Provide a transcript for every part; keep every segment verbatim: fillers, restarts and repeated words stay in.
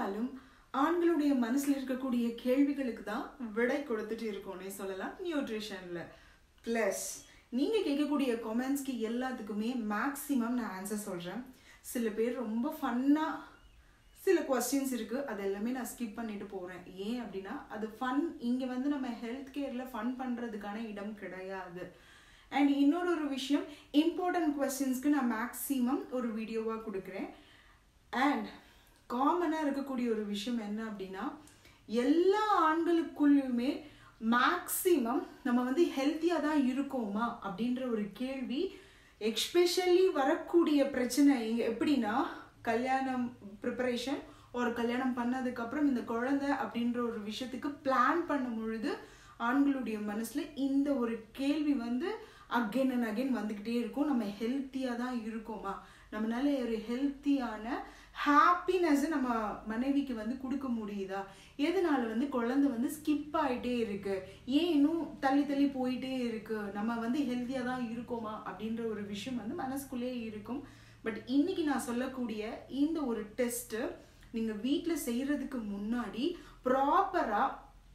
நாளும் ஆண்களுடைய மனசுல இருக்கக்கூடிய கேள்விகளுக்கு தான் விடை கொடுத்துட்டு இருக்கோம்னே சொல்லலாம் நியூட்ரிஷன்ல. பிளஸ் நீங்க கேட்கக்கூடிய கமெண்ட்ஸ்க்கு எல்லாத்துக்குமே மேக்ஸிமம் நான் ஆன்சர் சொல்றேன். சில பேர் ரொம்ப ஃபன்னா சில கொஸ்டின்ஸ் இருக்கு, அது எல்லாமே நான் ஸ்கிப் பண்ணிட்டு போறேன். ஏன் அப்படின்னா அது ஃபன், இங்க வந்து நம்ம ஹெல்த் கேர்ல ஃபன் பண்றதுக்கான இடம் கிடையாது. அண்ட் இன்னொரு ஒரு விஷயம், இம்பார்ட்டன்ட் கொஸ்டின்ஸ்க்கு நான் மேக்ஸிமம் ஒரு வீடியோவா கொடுக்குறேன். அண்ட் காமனாக இருக்கக்கூடிய ஒரு விஷயம் என்ன அப்படின்னா, எல்லா ஆண்களுக்குள்ளுமே மேக்ஸிமம் நம்ம வந்து ஹெல்த்தியாக தான் இருக்கோமா அப்படின்ற ஒரு கேள்வி எக்ஸ்பெஷலி வரக்கூடிய பிரச்சனை எப்படின்னா, கல்யாணம் ப்ரிப்பரேஷன் ஒரு கல்யாணம் பண்ணதுக்கப்புறம் இந்த குழந்தை அப்படின்ற ஒரு விஷயத்துக்கு பிளான் பண்ணும் பொழுது ஆண்களுடைய மனசில் இந்த ஒரு கேள்வி வந்து அகெயின் அண்ட் அகெயின் வந்துக்கிட்டே இருக்கும். நம்ம ஹெல்த்தியாக தான் இருக்கோமா, நம்மளால ஒரு ஹெல்த்தியான ஹாப்பினஸ் நம்ம மனைவிக்கு வந்து கொடுக்க முடியுதா, எதனால வந்து குழந்தை வந்து ஸ்கிப் ஆகிட்டே இருக்கு, ஏன் இன்னும் தள்ளி தள்ளி போயிட்டே இருக்கு, நம்ம வந்து ஹெல்த்தியாக தான் இருக்கோமா அப்படின்ற ஒரு விஷயம் வந்து மனசுக்குள்ளேயே இருக்கும். பட் இன்னைக்கு நான் சொல்லக்கூடிய இந்த ஒரு டெஸ்ட்டு நீங்கள் வீட்டில் செய்கிறதுக்கு முன்னாடி ப்ராப்பராக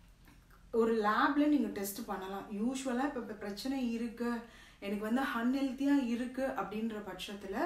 ஒரு லேப்ல நீங்கள் டெஸ்ட் பண்ணலாம். யூஸ்வலாக இப்போ இப்போ பிரச்சனை இருக்கு, எனக்கு வந்து அன்ஹெல்த்தியாக இருக்கு அப்படின்ற பட்சத்தில்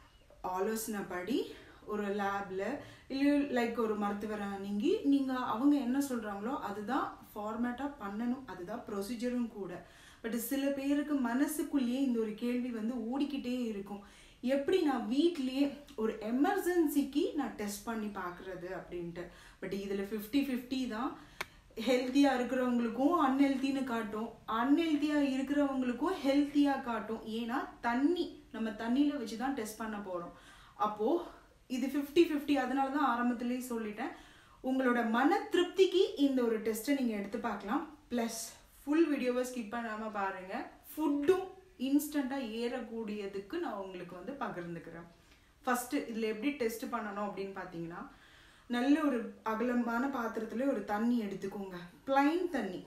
ஆலோசனைப்படி ஒரு லேப்ல இல்லை லைக் ஒரு மருத்துவரை நீங்கி நீங்கள் அவங்க என்ன சொல்கிறாங்களோ அதுதான் ஃபார்மேட்டாக பண்ணணும், அதுதான் ப்ரொசீஜரும் கூட. பட் சில பேருக்கு மனசுக்குள்ளேயே இந்த ஒரு கேள்வி வந்து ஓடிக்கிட்டே இருக்கும், எப்படி நான் வீட்லேயே ஒரு எமர்ஜென்சிக்கு நான் டெஸ்ட் பண்ணி பார்க்குறது அப்படின்ட்டு. பட் இதில் ஃபிஃப்டி ஃபிஃப்டி தான். ஹெல்த்தியாக இருக்கிறவங்களுக்கும் அன்ஹெல்த்தின்னு காட்டும், அன்ஹெல்த்தியாக இருக்கிறவங்களுக்கும் ஹெல்த்தியாக காட்டும். ஏன்னா தண்ணி நம்ம தண்ணியில் வச்சு தான் டெஸ்ட் பண்ண போகிறோம். அப்போது இது ஃபிஃப்டி ஃபிஃப்டி. அதனால தான் ஆரம்பத்துலேயே சொல்லிட்டேன், உங்களோட மன திருப்திக்கு இந்த ஒரு டெஸ்ட்டை நீங்கள் எடுத்து பார்க்கலாம். ப்ளஸ் ஃபுல் வீடியோவை ஸ்கிப் பண்ணாமல் பாருங்கள். ஃபுட்டும் இன்ஸ்டண்ட்டாக ஏறக்கூடியதுக்கு நான் உங்களுக்கு வந்து பகிர்ந்துக்கிறேன். ஃபஸ்ட்டு இதில் எப்படி டெஸ்ட் பண்ணணும் அப்படின்னு பார்த்தீங்கன்னா, நல்ல ஒரு அகலமான பாத்திரத்தில் ஒரு தண்ணி எடுத்துக்கோங்க. பிளைன் தண்ணி,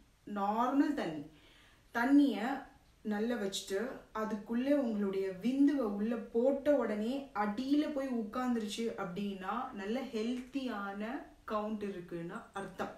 நார்மல் தண்ணி. தண்ணியை நல்லா வச்சுட்டு அதுக்குள்ளே உங்களுடைய விந்துவை உள்ளே போட்ட உடனே அடியில் போய் உட்காந்துருச்சு அப்படின்னா நல்ல ஹெல்த்தியான கவுண்ட் இருக்குன்னு அர்த்தம்.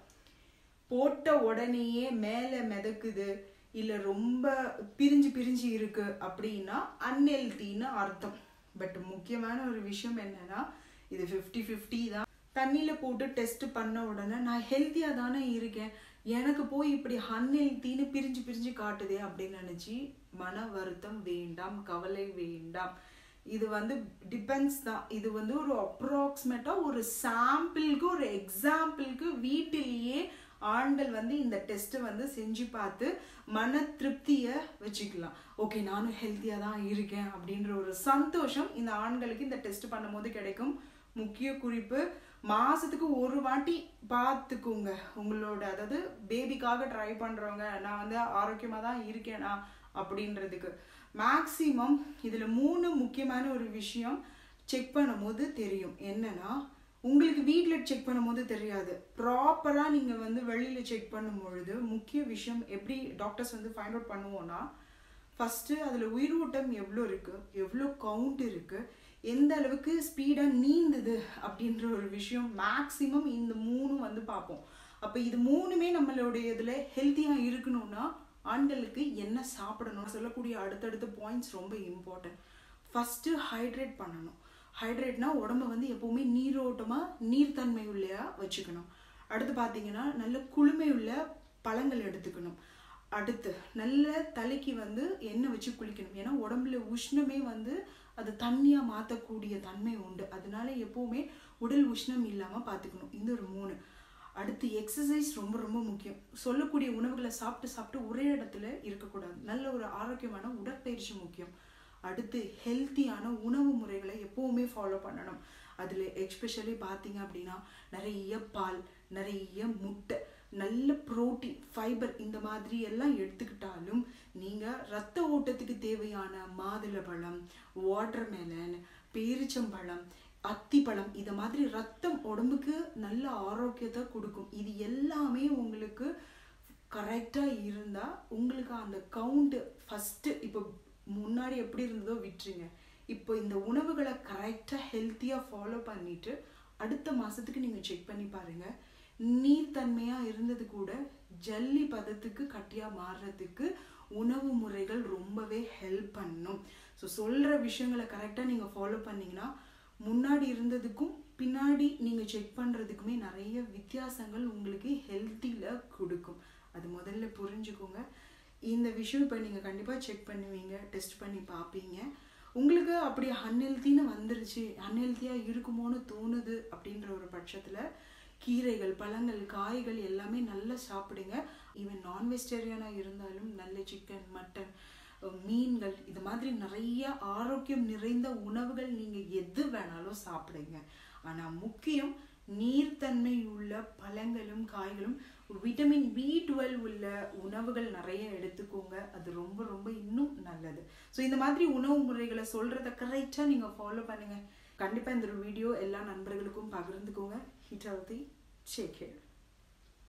போட்ட உடனேயே மேலே மிதக்குது இல்லை ரொம்ப பிரிஞ்சு பிரிஞ்சு இருக்கு அப்படின்னா அன்ஹெல்த்தின்னு அர்த்தம். பட் முக்கியமான ஒரு விஷயம் என்னன்னா, இது ஃபிஃப்டி ஃபிஃப்டி தான். தண்ணியில் போட்டு டெஸ்ட் பண்ண உடனே நான் ஹெல்த்தியாக தானே இருக்கேன், எனக்கு போய் இப்படி அன்ஹெல்த்தின்னு பிரிஞ்சு பிரிஞ்சு காட்டுதே அப்படின்னு நினச்சி மன வருத்தம் வேண்டாம், கவலை வேண்டாம். இது வந்து டிபெண்ட்ஸ் தான். இது வந்து ஒரு அப்ராக்சிமேட்டாக ஒரு சாம்பிளுக்கு ஒரு எக்ஸாம்பிளுக்கு வீட்டிலேயே ஆண்கள் வந்து இந்த டெஸ்ட்டை வந்து செஞ்சு பார்த்து மன திருப்தியை வச்சுக்கலாம். ஓகே, நானும் ஹெல்த்தியாக தான் இருக்கேன் அப்படின்ற ஒரு சந்தோஷம் இந்த ஆண்களுக்கு இந்த டெஸ்ட் பண்ணும்போது கிடைக்கும். முக்கிய குறிப்பு, மாதத்துக்கு ஒரு வாட்டி பார்த்துக்குங்க உங்களோட, அதாவது பேபிக்காக ட்ரை பண்ணுறவங்க நான் வந்து ஆரோக்கியமாக தான் இருக்கேனா அப்படின்றதுக்கு. மேக்ஸிமம் இதில் மூணு முக்கியமான ஒரு விஷயம் செக் பண்ணும்போது தெரியும். என்னன்னா, உங்களுக்கு வீட்டில் செக் பண்ணும்போது தெரியாது, ப்ராப்பராக நீங்கள் வந்து வெளியில் செக் பண்ணும் பொழுது முக்கிய விஷயம் எப்படி டாக்டர்ஸ் வந்து ஃபைண்ட் அவுட் பண்ணுவோன்னா, ஃபஸ்ட்டு அதில் உயிரோட்டம் எவ்வளோ இருக்குது, எவ்வளோ கவுண்ட் இருக்குது, எந்த அளவுக்கு ஸ்பீடாக நீந்துது அப்படின்ற ஒரு விஷயம். மேக்ஸிமம் இந்த மூணும் வந்து பார்ப்போம். அப்போ இது மூணுமே நம்மளுடைய இதில் ஹெல்த்தியாக இருக்கணும்னா ஆண்களுக்கு என்ன சாப்பிடணும் சொல்லக்கூடிய அடுத்தடுத்த பாயிண்ட்ஸ் ரொம்ப இம்பார்ட்டன்ட். ஃபஸ்ட்டு ஹைட்ரேட் பண்ணணும். ஹைட்ரேட்னா உடம்பு வந்து எப்போவுமே நீரோட்டமாக நீர்த்தன்மை உள்ளையா வச்சுக்கணும். அடுத்து பார்த்தீங்கன்னா நல்ல குளுமை உள்ள பழங்கள் எடுத்துக்கணும். அடுத்து நல்ல தலைக்கு வந்து எண்ணெய் வச்சு குளிக்கணும். ஏன்னா உடம்புல உஷ்ணமே வந்து அது தண்ணியாக மாற்றக்கூடிய தன்மை உண்டு. அதனால எப்போவுமே உடல் உஷ்ணம் இல்லாமல் பார்த்துக்கணும். இந்த ஒரு மூணு. அடுத்து எக்ஸசைஸ் ரொம்ப ரொம்ப முக்கியம். சொல்லக்கூடிய உணவுகளை சாப்பிட்டு சாப்பிட்டு ஒரே இடத்துல இருக்கக்கூடாது. நல்ல ஒரு ஆரோக்கியமான உடற்பயிற்சி முக்கியம். அடுத்து ஹெல்த்தியான உணவு முறைகளை எப்போவுமே ஃபாலோ பண்ணணும். அதில் எக்ஸ்பெஷலி பார்த்தீங்க அப்படின்னா நிறைய பால், நிறைய முட்டை, நல்ல புரோட்டீன், ஃபைபர் இந்த மாதிரி எல்லாம் எடுத்துக்கிட்டாலும் நீங்கள் ரத்த ஓட்டத்துக்கு தேவையான மாதுளம்பழம், வாட்டர்மெலன், பேரிச்சம்பழம், அத்திப்பழம் இதை மாதிரி ரத்தம் உடம்புக்கு நல்ல ஆரோக்கியத்தை கொடுக்கும். இது எல்லாமே உங்களுக்கு கரெக்டாக இருந்தால் உங்களுக்கு அந்த கவுண்ட்டு ஃபஸ்ட்டு இப்போ முன்னாடி எப்படி இருந்ததோ விட்டுருங்க. இப்போ இந்த உணவுகளை கரெக்டாக ஹெல்த்தியாக ஃபாலோ பண்ணிவிட்டு அடுத்த மாதத்துக்கு நீங்கள் செக் பண்ணி பாருங்கள். நீர்த்தன்மையாக இருந்தது கூட ஜல்லி பதத்துக்கு கட்டியாக மாறுறதுக்கு உணவு முறைகள் ரொம்பவே ஹெல்ப் பண்ணும். ஸோ சொல்கிற விஷயங்களை கரெக்டாக நீங்கள் ஃபாலோ பண்ணிங்கன்னா முன்னாடி இருந்ததுக்கும் பின்னாடி நீங்கள் செக் பண்ணுறதுக்குமே நிறைய வித்தியாசங்கள் உங்களுக்கு ஹெல்த்தியில் கொடுக்கும். அது முதல்ல புரிஞ்சுக்கோங்க. இந்த விஷயம் இப்போ நீங்கள் கண்டிப்பாக செக் பண்ணுவீங்க, டெஸ்ட் பண்ணி பார்ப்பீங்க. உங்களுக்கு அப்படி அன்ஹெல்த்தின்னு வந்துருச்சு, அன்ஹெல்த்தியாக இருக்குமோன்னு தோணுது அப்படின்ற ஒரு பட்சத்தில் கீரைகள், பழங்கள், காய்கள் எல்லாமே நல்லா சாப்பிடுங்க. ஈவன் நான் வெஜிடேரியனாக இருந்தாலும் நல்ல சிக்கன், மட்டன், மீன்கள், இது மாதிரி நிறைய ஆரோக்கியம் நிறைந்த உணவுகள் நீங்கள் எது வேணாலும் சாப்பிடுங்க. ஆனால் முக்கியம் நீர்த்தன்மை உள்ள பழங்களும் காய்களும் விட்டமின் பி டுவெல் உள்ள உணவுகள் நிறைய எடுத்துக்கோங்க. அது ரொம்ப ரொம்ப இன்னும் நல்லது. ஸோ இந்த மாதிரி உணவு முறைகளை சொல்கிறத கரெக்டாக நீங்கள் ஃபாலோ பண்ணுங்கள். கண்டிப்பாக இந்த ஒரு வீடியோ எல்லா நண்பர்களுக்கும் பகிர்ந்துக்கோங்க. Hit healthy, take care.